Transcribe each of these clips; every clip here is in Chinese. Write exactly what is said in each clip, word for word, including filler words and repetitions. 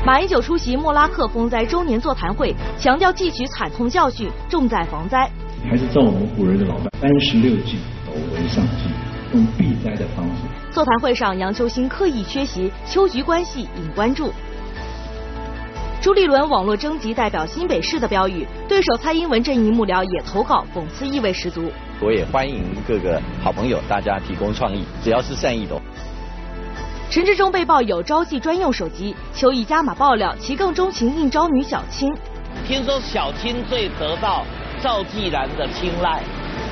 马英九出席莫拉克风灾周年座谈会，强调汲取惨痛教训，重在防灾。 还是照我们古人的老办，三十六计，斗为上计，用避灾的方式。 座谈会上，杨秋兴刻意缺席，秋菊关系引关注。朱立伦网络征集代表新北市的标语，对手蔡英文阵营幕僚也投稿，讽刺意味十足。 我也欢迎各个好朋友，大家提供创意，只要是善意的。 陈志忠被曝有朝夕专用手机，邱毅加码爆料，其更钟情应招女小青。 听说小青最得到赵继然的青睐。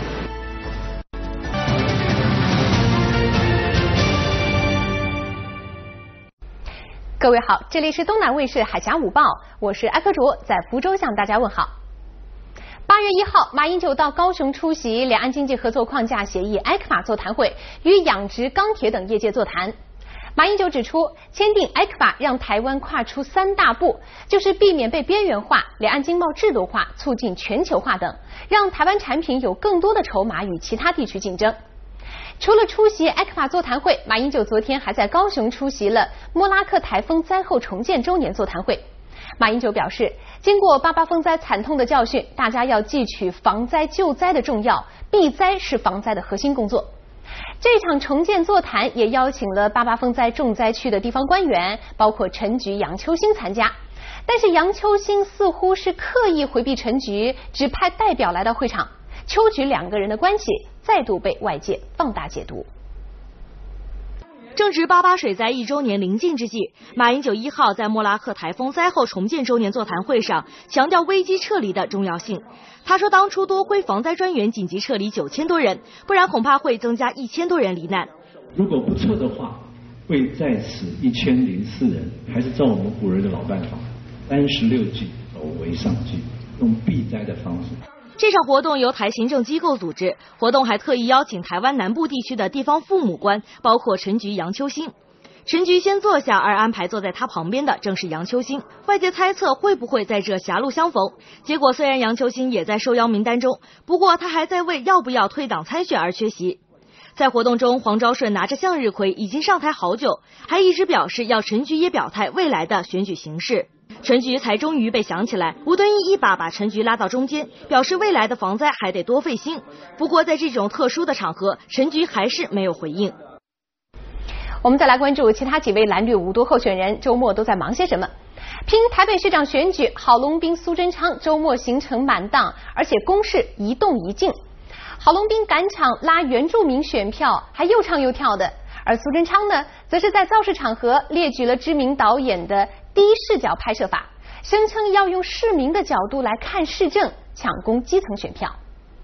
各位好，这里是东南卫视海峡午报，我是艾克卓，在福州向大家问好。八月一号，马英九到高雄出席两岸经济合作框架协议 E C F A 座谈会，与养殖、钢铁等业界座谈。马英九指出，签订 E C F A 让台湾跨出三大步，就是避免被边缘化、两岸经贸制度化、促进全球化等，让台湾产品有更多的筹码与其他地区竞争。除了出席 E C F A 座谈会，马英九昨天还在高雄出席了莫拉克台风灾后重建周年座谈会。马英九表示，经过八八风灾惨痛的教训，大家要汲取防灾救灾的重要，避灾是防灾的核心工作。这场重建座谈也邀请了八八风灾重灾区的地方官员，包括陈菊、杨秋兴参加。但是杨秋兴似乎是刻意回避陈菊，只派代表来到会场。邱菊两个人的关系再度被外界放大解读。 正值八八水灾一周年临近之际，马英九一号在莫拉克台风灾后重建周年座谈会上强调危机撤离的重要性。他说，当初多亏防灾专员紧急撤离九千多人，不然恐怕会增加一千多人罹难。 如果不撤的话，会再死一千零四人。还是照我们古人的老办法，三十六计，斗为上计，用避灾的方式。 这场活动由台行政机构组织，活动还特意邀请台湾南部地区的地方父母官，包括陈菊、杨秋兴。陈菊先坐下，而安排坐在他旁边的正是杨秋兴。外界猜测会不会在这狭路相逢，结果虽然杨秋兴也在受邀名单中，不过他还在为要不要退党参选而缺席。在活动中，黄昭顺拿着向日葵已经上台好久，还一直表示要陈菊也表态未来的选举形势。陈菊才终于被想起来，吴敦义一把把陈菊拉到中间，表示未来的防灾还得多费心。不过在这种特殊的场合，陈菊还是没有回应。 我们再来关注其他几位蓝绿五都候选人周末都在忙些什么。拼台北市长选举，郝龙斌、苏贞昌周末行程满档，而且攻势一动一静。郝龙斌赶场拉原住民选票，还又唱又跳的。而苏贞昌呢，则是在造势场合列举了知名导演的第一视角拍摄法，声称要用市民的角度来看市政，抢攻基层选票。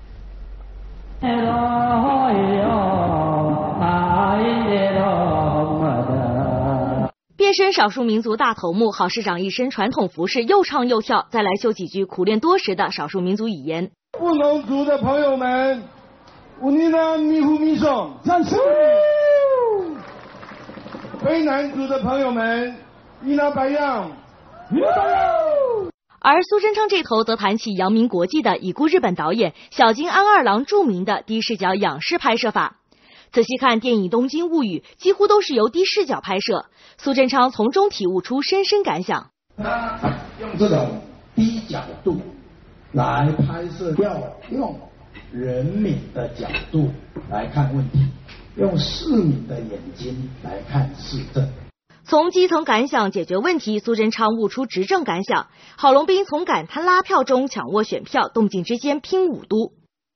变身少数民族大头目郝市长一身传统服饰，又唱又跳，再来秀几句苦练多时的少数民族语言。 布农族的朋友们，乌尼纳米呼米松，赞成。卑南族的朋友们，伊那白样，伊那白样。 而苏贞昌这头则谈起扬名国际的已故日本导演小津安二郎著名的低视角仰视拍摄法。仔细看电影《东京物语》，几乎都是由低视角拍摄。苏贞昌从中体悟出深深感想。 他用这种低角度来拍摄，要用人民的角度来看问题，用市民的眼睛来看市政。 从基层感想解决问题，苏贞昌悟出执政感想。郝龙斌从感叹拉票中抢握选票，动静之间拼五都。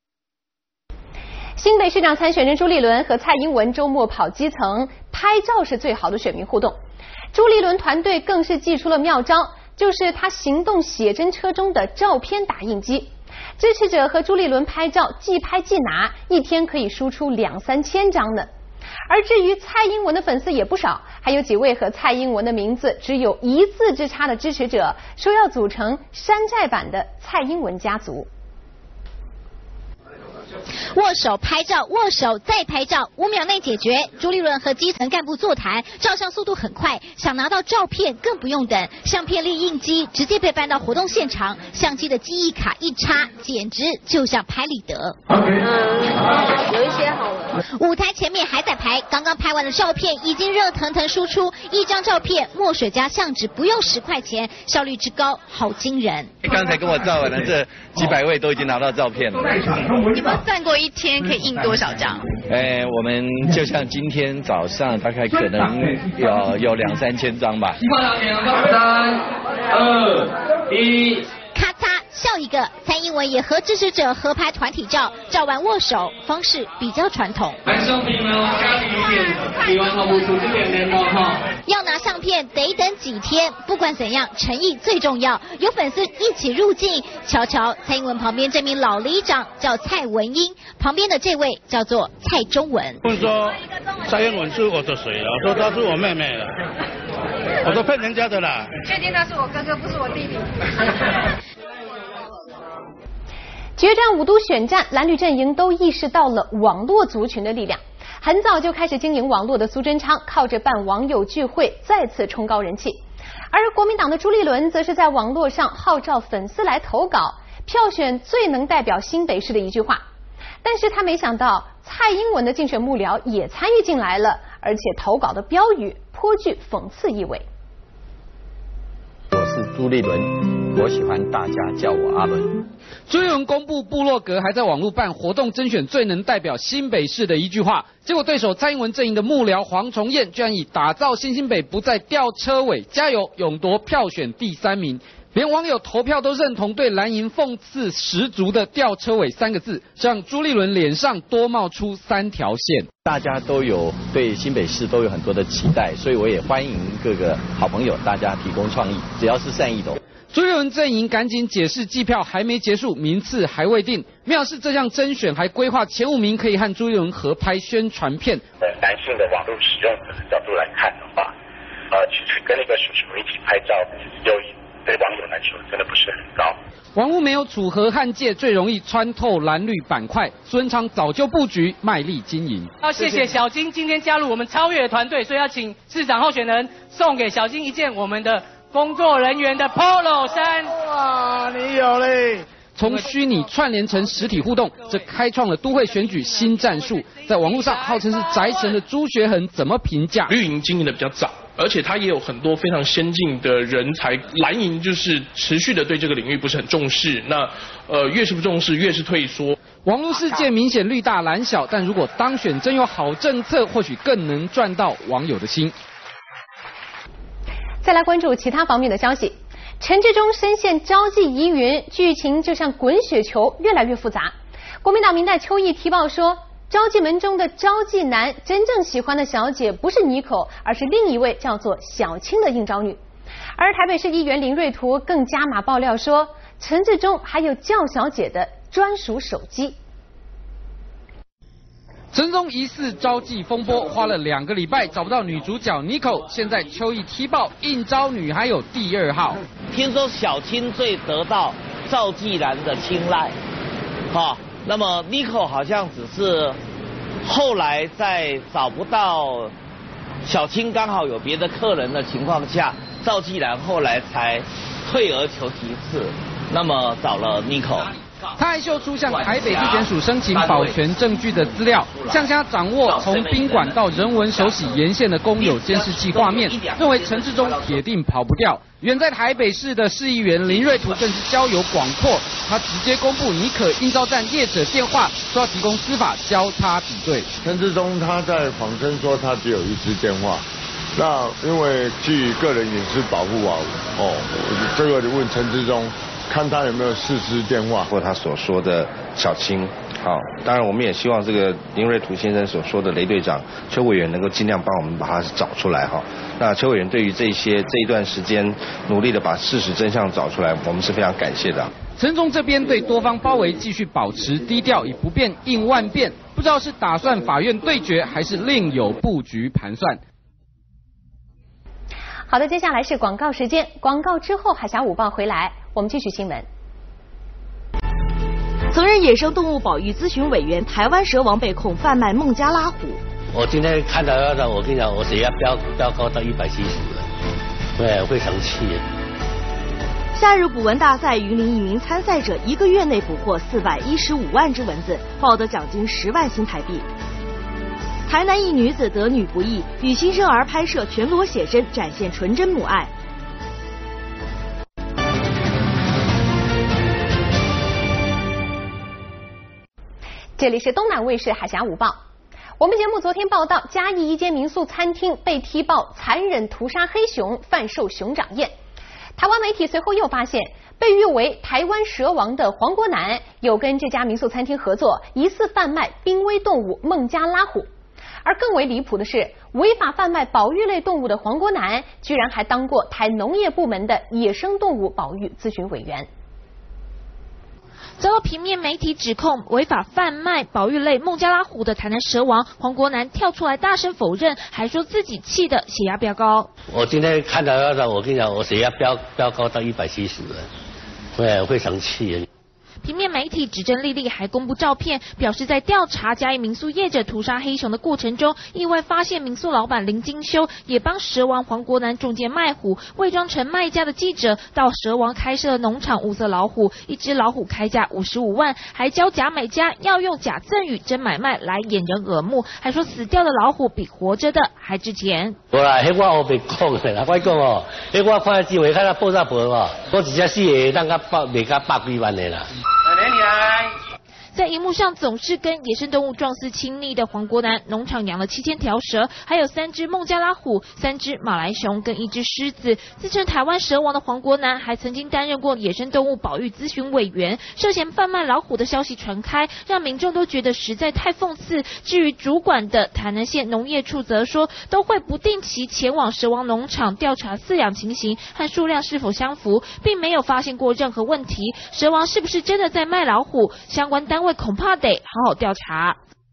新北市长参选人朱立伦和蔡英文周末跑基层，拍照是最好的选民互动。朱立伦团队更是祭出了妙招，就是他行动写真车中的照片打印机。支持者和朱立伦拍照，即拍即拿，一天可以输出两三千张呢。而至于蔡英文的粉丝也不少，还有几位和蔡英文的名字只有一字之差的支持者，说要组成山寨版的蔡英文家族。 握手拍照，握手再拍照，五秒内解决。朱立伦和基层干部座谈，照相速度很快，想拿到照片更不用等，相片列印机直接被搬到活动现场，相机的记忆卡一插，简直就像拍立得。 嗯，有一些好了。 舞台前面还在排，刚刚拍完的照片已经热腾腾输出，一张照片墨水加相纸不用十块钱，效率之高，好惊人。 刚才跟我照完了，这几百位都已经拿到照片了。 你们算过一天可以印多少张？ 哎，我们就像今天早上大概可能有有两三千张吧。 三二一。 咔嚓笑一个，蔡英文也和支持者合拍团体照，照完握手，方式比较传统。 来相片哦，家里一点，比完好不出这点点哦哈。 要拿相片得等几天，不管怎样，诚意最重要。有粉丝一起入镜，瞧瞧蔡英文旁边这名老里长叫蔡文英，旁边的这位叫做蔡中文。 问说蔡英文是我的谁了？说她是我妹妹了。我都骗人家的啦！ 确定他是我哥哥，不是我弟弟。 决战五都选战，蓝绿阵营都意识到了网络族群的力量。很早就开始经营网络的苏贞昌，靠着办网友聚会再次冲高人气。而国民党的朱立伦则是在网络上号召粉丝来投稿，票选最能代表新北市的一句话。但是他没想到，蔡英文的竞选幕僚也参与进来了，而且投稿的标语颇具讽刺意味。 我是朱立伦，我喜欢大家叫我阿伦。 朱立伦公布部落格，还在网络办活动甄选最能代表新北市的一句话，结果对手蔡英文阵营的幕僚黄崇彦居然以打造新新北不再吊车尾，加油勇夺票选第三名。连网友投票都认同对蓝营讽刺十足的吊车尾三个字，让朱立伦脸上多冒出三条线。 大家都有对新北市都有很多的期待，所以我也欢迎各个好朋友大家提供创意，只要是善意的。 朱立伦阵营赶紧解释，计票还没结束，名次还未定。妙是这项甄选还规划前五名可以和朱立伦合拍宣传片。 男性的网络使用者的角度来看的话，呃，其实跟那个叔叔一起拍照，有对网友来说真的不是很高。 网络没有楚河汉界，最容易穿透蓝绿板块。孙昌早就布局，卖力经营。 要谢谢小金今天加入我们超越团队，所以要请市长候选人送给小金一件我们的工作人员的 polo 衫。 哇，你有嘞！ 从虚拟串联成实体互动，这开创了都会选举新战术。在网络上号称是宅神的朱学恒怎么评价？ 绿营经营的比较早，而且他也有很多非常先进的人才。蓝营就是持续的对这个领域不是很重视，那呃越是不重视，越是退缩。 网络世界明显绿大蓝小，但如果当选真有好政策，或许更能赚到网友的心。 再来关注其他方面的消息。陈志忠深陷招妓疑云，剧情就像滚雪球，越来越复杂。国民党民代邱毅提报说，招妓门中的招妓男真正喜欢的小姐不是妮可，而是另一位叫做小青的应招女。而台北市议员林瑞图更加码爆料说，陈志忠还有叫小姐的专属手机。 陈忠疑似招妓风波，花了两个礼拜找不到女主角 Nico， 现在邱毅踢爆应招女还有第二号。 听说小青最得到赵继然的青睐，哈、哦，那么 Nico 好像只是后来在找不到小青刚好有别的客人的情况下，赵继然后来才退而求其次，那么找了 Nico。 他还秀出向台北地检署申请保全证据的资料，向下掌握从宾馆到人文手洗沿线的公有监视器画面，认为陈志忠铁定跑不掉。远在台北市的市议员林瑞图更是交友广阔，他直接公布妮可应招站业者电话，说要提供司法交叉比对。 陈志忠他在访称说他只有一支电话，那因为基于个人隐私保护啊，哦，这个问陈志忠。看他有没有四支电话， 或他所说的小青，好，当然我们也希望这个林瑞图先生所说的雷队长邱委员能够尽量帮我们把他找出来哈。那邱委员对于这些这一段时间努力的把事实真相找出来，我们是非常感谢的。 陈忠这边对多方包围继续保持低调，以不变应万变，不知道是打算法院对决，还是另有布局盘算。 好的，接下来是广告时间，广告之后海峡午报回来，我们继续新闻。 曾任野生动物保育咨询委员，台湾蛇王被控贩卖孟加拉虎。 我今天看到的，我跟你讲，我血压飙飙高到一百七十了，对，非常气。 夏日捕蚊大赛，云林一名参赛者一个月内捕获四百一十五万只蚊子，获得奖金十万新台币。 台南一女子得女不易，与新生儿拍摄全裸写真，展现纯真母爱。 这里是东南卫视海峡午报。我们节目昨天报道，嘉义一间民宿餐厅被踢爆残忍屠杀黑熊，贩售熊掌宴。台湾媒体随后又发现，被誉为台湾蛇王的黄国南有跟这家民宿餐厅合作，疑似贩卖濒危动物孟加拉虎。而更为离谱的是，违法贩卖保育类动物的黄国南，居然还当过台农业部门的野生动物保育咨询委员。 遭到平面媒体指控违法贩卖保育类孟加拉虎的台南蛇王黄国南跳出来大声否认，还说自己气得血压飙高。 我今天看到那个，我跟你讲，我血压飙飙高到一百七十了，对，会生气。 平面媒体指证丽丽还公布照片，表示在调查嘉义民宿业者屠杀黑熊的过程中，意外发现民宿老板林金修也帮蛇王黄国南中间卖虎，伪装成卖家的记者到蛇王开设的农场物色老虎，一只老虎开价五十五万，还教假买家要用假赠与真买卖来掩人耳目，还说死掉的老虎比活着的还值钱。 无啦，迄我我袂讲的啦，我讲哦，迄我看机会看到爆炸婆哦，我一只死的当甲百卖甲百几万的啦。 在荧幕上总是跟野生动物状似亲昵的黄国南，农场养了七千条蛇，还有三只孟加拉虎、三只马来熊跟一只狮子。自称台湾蛇王的黄国南，还曾经担任过野生动物保育咨询委员，涉嫌贩卖老虎的消息传开，让民众都觉得实在太讽刺。至于主管的台南县农业处则说，都会不定期前往蛇王农场调查饲养情形和数量是否相符，并没有发现过任何问题。蛇王是不是真的在卖老虎？相关单位恐怕得好好调查。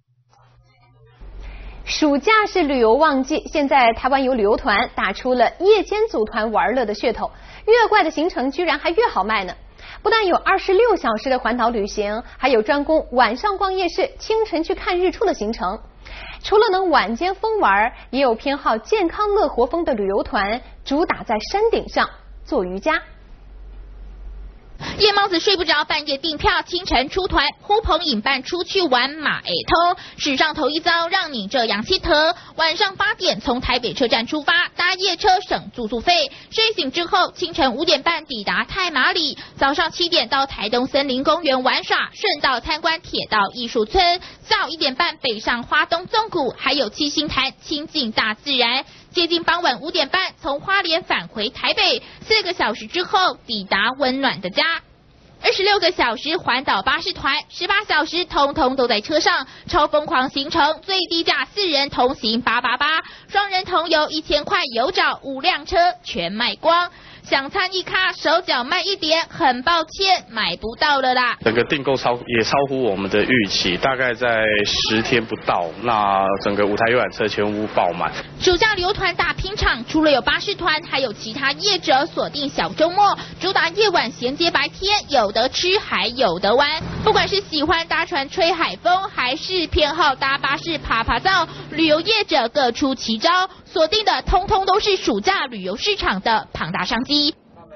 暑假是旅游旺季，现在台湾有旅游团打出了夜间组团玩乐的噱头，越怪的行程居然还越好卖呢。不但有二十六小时的环岛旅行，还有专攻晚上逛夜市、清晨去看日出的行程。除了能晚间疯玩，也有偏好健康乐活风的旅游团，主打在山顶上做瑜伽。 夜猫子睡不着，半夜订票，清晨出团，呼朋引伴出去玩马诶通，史上头一遭，让你这洋气头。晚上八点从台北车站出发，搭夜车省住宿费。睡醒之后，清晨五点半抵达太麻里，早上七点到台东森林公园玩耍，顺道参观铁道艺术村。下午一点半北上花东纵谷，还有七星潭，亲近大自然。接近傍晚五点半，从花莲返回台北，四个小时之后抵达温暖的家。二十六个小时环岛巴士团，十八小时通通都在车上，超疯狂行程，最低价四人同行八八八，双人同游一千块有找，五辆车全卖光。想参一咖，手脚慢一点，很抱歉买不到了啦。 整个订购超也超乎我们的预期，大概在十天不到，那整个舞台游览车全部爆满。 暑假旅游团大拼场，除了有巴士团，还有其他业者锁定小周末，主打夜晚衔接白天，有得吃还有得玩。不管是喜欢搭船吹海风，还是偏好搭巴士爬爬灶，旅游业者各出奇招，锁定的通通都是暑假旅游市场的庞大商机。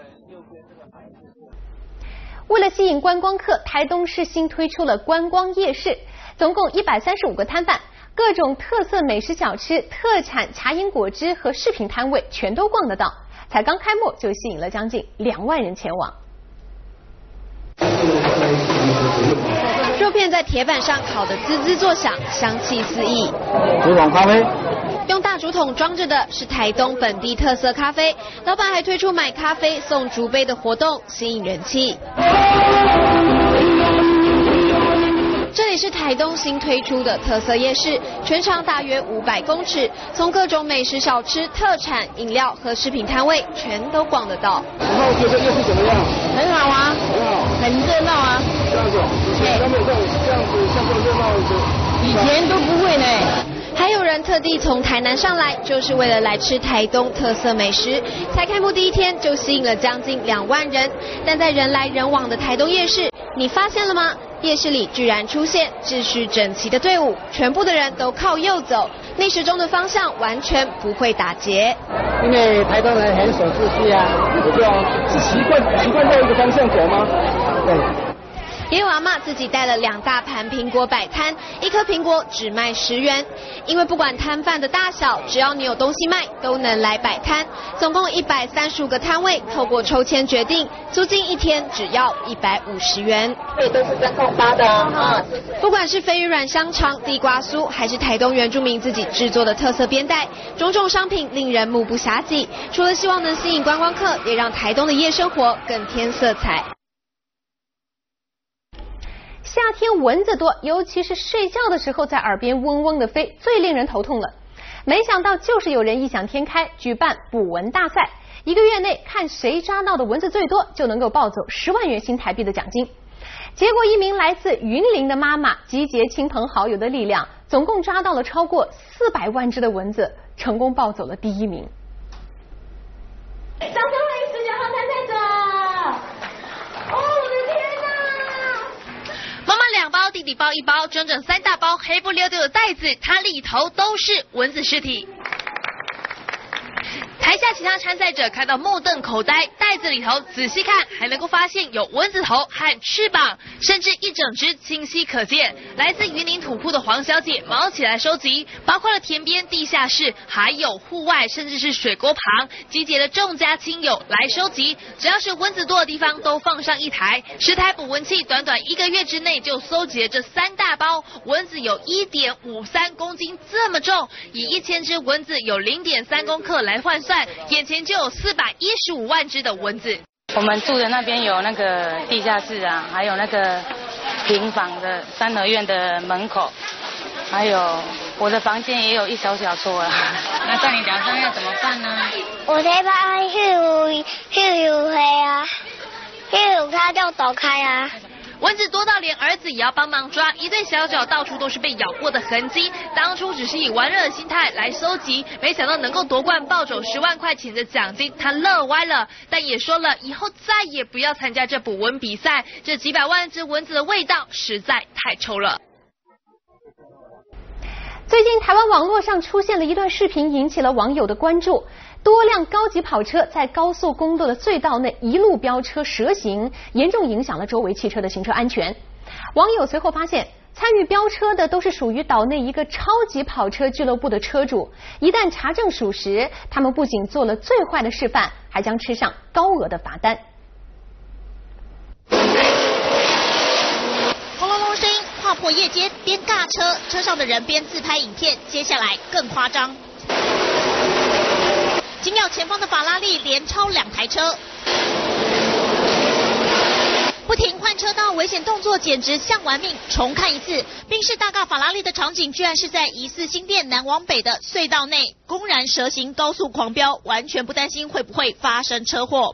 为了吸引观光客，台东市新推出了观光夜市，总共一百三十五个摊贩，各种特色美食小吃、特产茶饮果汁和饰品摊位全都逛得到。才刚开幕就吸引了将近两万人前往。 肉片在铁板上烤得滋滋作响，香气四溢。 竹筒咖啡。 用大竹筒装着的是台东本地特色咖啡，老板还推出买咖啡送竹杯的活动，吸引人气。这里是台东新推出的特色夜市，全长大约五百公尺，从各种美食小吃、特产、饮料和饰品摊位全都逛得到。 然后觉得夜市怎么样？ 很好啊， 很好， 很热闹啊。 这样子，对，他们这样这样子像这热闹的， 以前都不会呢。还有人特地从台南上来，就是为了来吃台东特色美食。才开幕第一天就吸引了将近两万人，但在人来人往的台东夜市，你发现了吗？夜市里居然出现秩序整齐的队伍，全部的人都靠右走，逆时钟的方向完全不会打结。 因为台东人很守秩序啊，对啊，是习惯习惯在一个方向走吗？对。 也有阿嬷自己带了两大盘苹果摆摊，一颗苹果只卖十元。因为不管摊贩的大小，只要你有东西卖，都能来摆摊。总共一百三十五个摊位，透过抽签决定，租金一天只要一百五十元。 这都是真空包的啊！ 不管是飞鱼软香肠、地瓜酥，还是台东原住民自己制作的特色编带，种种商品令人目不暇接。除了希望能吸引观光客，也让台东的夜生活更添色彩。 夏天蚊子多，尤其是睡觉的时候在耳边嗡嗡的飞，最令人头痛了。没想到就是有人异想天开，举办捕蚊大赛，一个月内看谁抓到的蚊子最多，就能够抱走十万元新台币的奖金。结果一名来自云林的妈妈集结亲朋好友的力量，总共抓到了超过四百万只的蚊子，成功抱走了第一名。 掌声欢迎十九号参赛者！哦，我的天哪！ 妈妈两包，弟弟包一包，整整三大包黑不溜丢的袋子，它里头都是蚊子尸体。台下其他参赛者看到目瞪口呆，袋子里头仔细看还能够发现有蚊子头和翅膀，甚至一整只清晰可见。来自云林土库的黄小姐毛起来收集，包括了田边、地下室，还有户外，甚至是水沟旁，集结了众家亲友来收集。只要是蚊子多的地方都放上一台，十台捕蚊器，短短一个月之内就搜集了这三大包蚊子，有 一点五三公斤这么重，以一千只蚊子有 零点三公克来换算，眼前就有四百一十五万只的蚊子。 我们住的那边有那个地下室啊，还有那个平房的三合院的门口，还有我的房间也有一小小撮啊。那在你梁上要怎么办呢？ 我得把去去黑啊，去它就躲开啊。 蚊子多到连儿子也要帮忙抓，一对小脚到处都是被咬过的痕迹。当初只是以玩乐的心态来收集，没想到能够夺冠抱走十万块钱的奖金，他乐歪了。但也说了，以后再也不要参加这捕蚊比赛，这几百万只蚊子的味道实在太臭了。 最近台湾网络上出现了一段视频，引起了网友的关注。多辆高级跑车在高速公路的隧道内一路飙车蛇行，严重影响了周围汽车的行车安全。网友随后发现，参与飙车的都是属于岛内一个超级跑车俱乐部的车主，一旦查证属实，他们不仅做了最坏的示范，还将吃上高额的罚单。 轰隆隆声音划破夜间，边尬车，车上的人边自拍影片。接下来更夸张，紧咬前方的法拉利连超两台车，不停换车道，危险动作简直像玩命。重看一次，宾士大尬法拉利的场景，居然是在疑似新店南往北的隧道内，公然蛇行高速狂飙，完全不担心会不会发生车祸。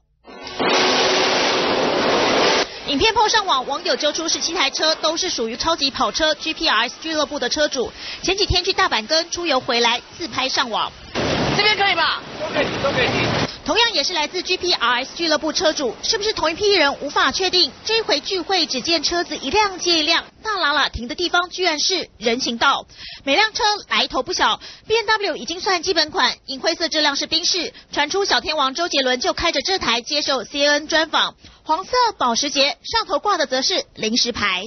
影片po上网，网友揪出十七台车都是属于超级跑车 G P R S 俱乐部的车主，前几天去大阪根出游回来，自拍上网。这边可以吧？都可以，都可以。同样也是来自 G P R S 俱乐部车主，是不是同一批人无法确定。这一回聚会，只见车子一辆接一辆，大喇喇停的地方居然是人行道，每辆车来头不小。B M W 已经算基本款，银灰色这辆是宾士。传出小天王周杰伦就开着这台接受 C N N 专访，黄色保时捷上头挂的则是临时牌。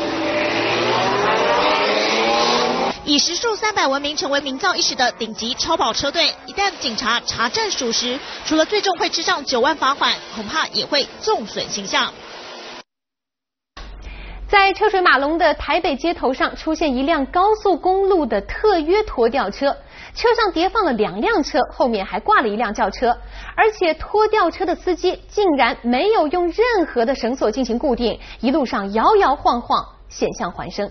以时速三百闻名，成为名噪一时的顶级超跑车队，一旦警察查证属实，除了最重会吃上九万罚款，恐怕也会纵损形象。 在车水马龙的台北街头上，出现一辆高速公路的特约拖吊车，车上叠放了两辆车，后面还挂了一辆轿车，而且拖吊车的司机竟然没有用任何的绳索进行固定，一路上摇摇晃晃，险象环生。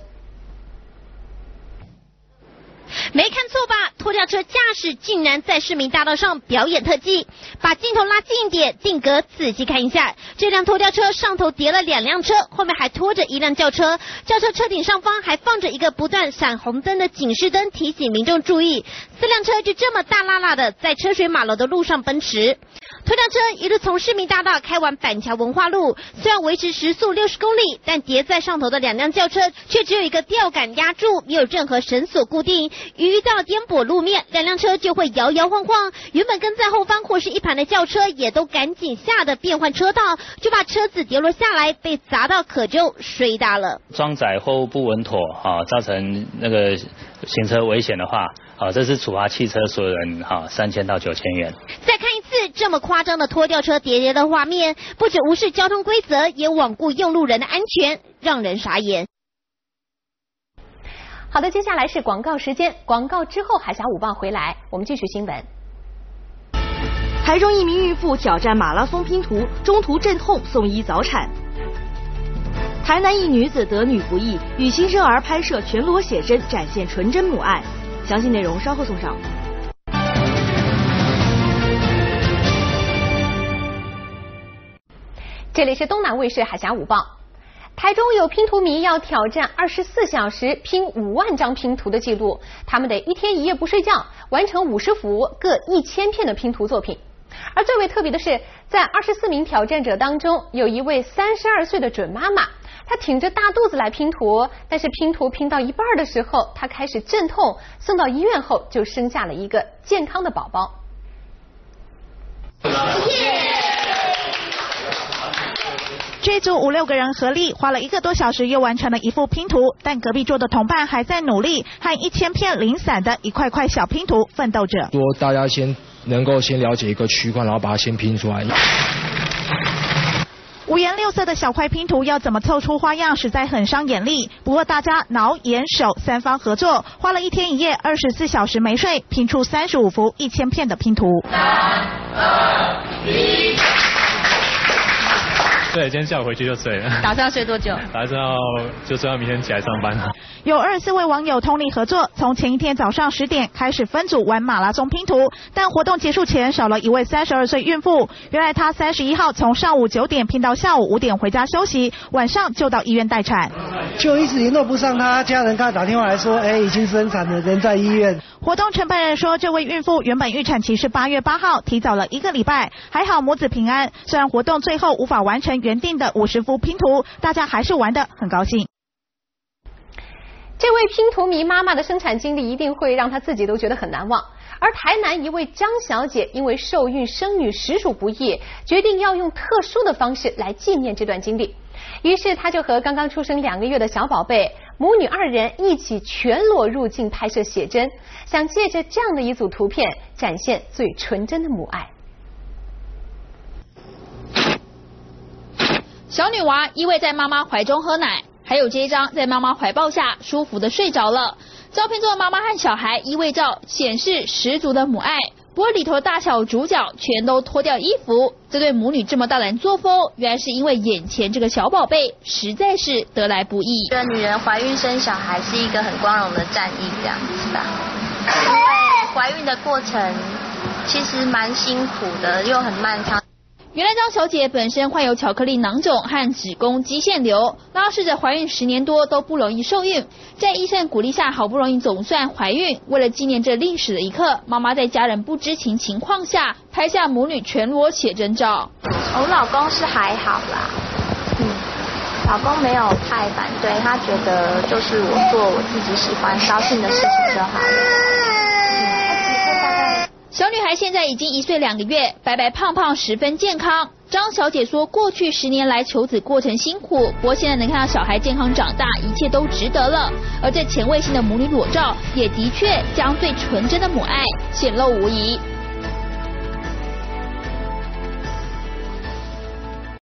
没看错吧？拖吊车驾驶竟然在市民大道上表演特技，把镜头拉近一点，定格仔细看一下，这辆拖吊车上头叠了两辆车，后面还拖着一辆轿车，轿车车顶上方还放着一个不断闪红灯的警示灯，提醒民众注意。四辆车就这么大拉拉的在车水马龙的路上奔驰。 拖吊车一路从市民大道开往板桥文化路，虽然维持时速六十公里，但叠在上头的两辆轿车却只有一个吊杆压住，没有任何绳索固定。遇到颠簸路面，两辆车就会摇摇晃晃。原本跟在后方或是一排的轿车也都赶紧吓得变换车道，就怕车子跌落下来被砸到，可就水大了。 装载货物不稳妥啊，造成那个行车危险的话，啊，这是处罚汽车所有人哈三千到九千元。 再看一次这么夸张的拖吊车叠叠的画面，不止无视交通规则，也罔顾用路人的安全，让人傻眼。 好的，接下来是广告时间，广告之后海峡午报回来，我们继续新闻。 台中一名孕妇挑战马拉松拼图，中途阵痛送医早产。台南一女子得女不易，与新生儿拍摄全裸写真，展现纯真母爱。详细内容稍后送上。 这里是东南卫视海峡午报。台中有拼图迷要挑战二十四小时拼五万张拼图的记录，他们得一天一夜不睡觉，完成五十幅各一千片的拼图作品。而最为特别的是，在二十四名挑战者当中，有一位三十二岁的准妈妈，她挺着大肚子来拼图，但是拼图拼到一半的时候，她开始阵痛，送到医院后就生下了一个健康的宝宝。 这组五六个人合力，花了一个多小时又完成了一幅拼图，但隔壁桌的同伴还在努力，和一千片零散的一块块小拼图奋斗着。 说大家先能够先了解一个区块，然后把它先拼出来。 五颜六色的小块拼图要怎么凑出花样，实在很伤眼力。不过大家脑、眼、手三方合作，花了一天一夜，二十四小时没睡，拼出三十五幅一千片的拼图。 三二一。对，今天下午回去就睡了。 打算要睡多久？ 打算要就睡到明天起来上班了。 有二十四位网友通力合作，从前一天早上十点开始分组玩马拉松拼图，但活动结束前少了一位三十二岁孕妇。原来她三十一号从上午九点拼到下午五点回家休息，晚上就到医院待产。 就一直联络不上她，家人刚才打电话来说，哎，已经生产了，人在医院。 活动承办人说，这位孕妇原本预产期是八月八号，提早了一个礼拜，还好母子平安。虽然活动最后无法完成原定的五十幅拼图，大家还是玩得很高兴。 这位拼图迷妈妈的生产经历一定会让她自己都觉得很难忘。而台南一位张小姐因为受孕生女实属不易，决定要用特殊的方式来纪念这段经历。于是她就和刚刚出生两个月的小宝贝母女二人一起全裸入镜拍摄写真，想借着这样的一组图片展现最纯真的母爱。 小女娃依偎在妈妈怀中喝奶，还有这一张在妈妈怀抱下舒服的睡着了。照片中的妈妈和小孩依偎照显示十足的母爱，不过里头大小主角全都脱掉衣服。这对母女这么大胆作风，原来是因为眼前这个小宝贝实在是得来不易。 觉得女人怀孕生小孩是一个很光荣的战役，这样子吧。因为怀孕的过程其实蛮辛苦的，又很漫长。 原来张小姐本身患有巧克力囊肿和子宫肌腺瘤，拉试着怀孕十年多都不容易受孕，在医生鼓励下，好不容易总算怀孕。为了纪念这历史的一刻，妈妈在家人不知情情况下拍下母女全裸写真照。 我老公是还好啦，嗯，老公没有太反对，他觉得就是我做我自己喜欢高兴的事情就好了。 小女孩现在已经一岁两个月，白白胖胖，十分健康。张小姐说，过去十年来求子过程辛苦，不过现在能看到小孩健康长大，一切都值得了。而这前卫性的母女裸照，也的确将最纯真的母爱显露无遗。